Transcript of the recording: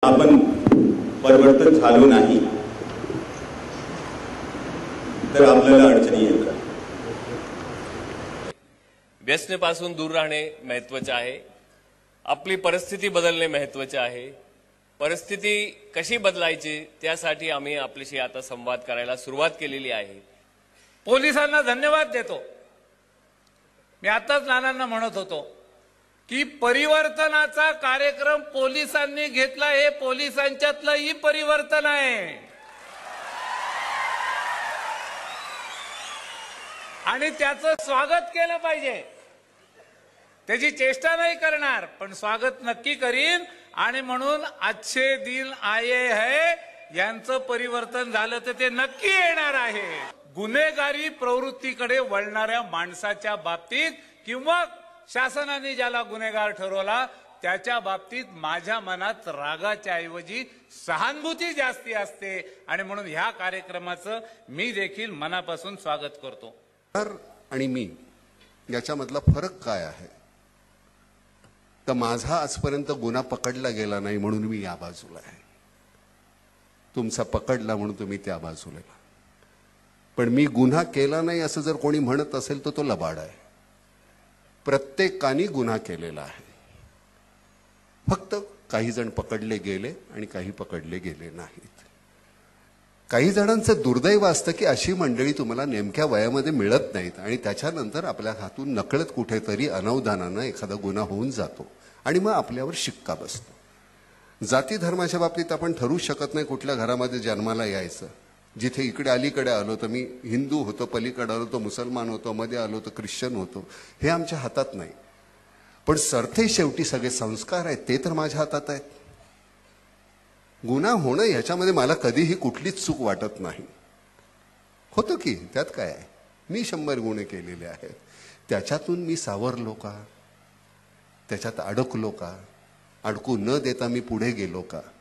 आपण परिवर्तन झालो नाही तर आपल्याला अडचणी येतात। व्यसनेपासून दूर राहणे महत्त्वाचे आहे। आपली परिस्थिती बदलणे महत्त्वाचे आहे। परिस्थिती कशी बदलायची त्यासाठी आम्ही आपल्याशी आता संवाद करायला सुरुवात केलेली आहे। पोलिसांना धन्यवाद देतो। मी आताच नानांना म्हणत होतो की परिवर्तनाचा कार्यक्रम पोलिसांनी घेतला, हे पोलिसांच्यातलंही परिवर्तन आहे आणि त्याचं स्वागत केलं पाहिजे। त्याची चेष्टा नाही करणार पण स्वागत नक्की करीन। आणि म्हणून अच्छे दिन आये है यांचं परिवर्तन झालं तर ते नक्की येणार आहे। गुन्हेगारी प्रवृत्तीकडे वळणाऱ्या माणसाच्या बाबतीत किंवा शासनाने ज्याला गुन्हेगार ठरवला त्याच्या बाबतीत माझ्या मनात रागाच्या ऐवजी सहानुभूती जास्ती असते आणि म्हणून ह्या कार्यक्रमाचं मी देखील मनापासून स्वागत करतो। आणि मी याच्यामधला फरक काय आहे तर माझा आजपर्यंत गुन्हा पकडला गेला नाही म्हणून मी या बाजूला आहे, तुमचा पकडला म्हणून तुम्ही त्या बाजूला। पण मी गुन्हा केला नाही असं जर कोणी म्हणत असेल तर तो लबाड आहे। प्रत्येकाने गुन्हा केलेला आहे, फक्त काही जण पकडले गेले आणि काही पकडले गेले नाहीत। काही जणांचं दुर्दैव असतं की अशी मंडळी तुम्हाला नेमक्या वयामध्ये मिळत नाहीत आणि त्याच्यानंतर आपल्या हातून नकळत कुठेतरी अनवधानानं एखादा गुन्हा होऊन जातो आणि मग आपल्यावर शिक्का बसतो। जाती धर्माच्या बाबतीत आपण ठरवू शकत नाही कुठल्या घरामध्ये जन्माला यायचं। जिथे इकडे अलीकडे आलो तर मी हिंदू होतो, पलीकडे आलो तर मुसलमान होतो, मध्ये आलो तर ख्रिश्चन होतो, हे आमच्या हातात नाही। पण सरते शेवटी सगळे संस्कार आहेत ते तर माझ्या हातात आहेत। गुन्हा होणं ह्याच्यामध्ये मला कधीही कुठलीच चूक वाटत नाही। होतं की त्यात काय आहे, मी 100 गुन्हे केलेले आहेत, त्याच्यातून मी सावरलो का, त्याच्यात अडकलो का, अडकू न देता मी पुढे गेलो का,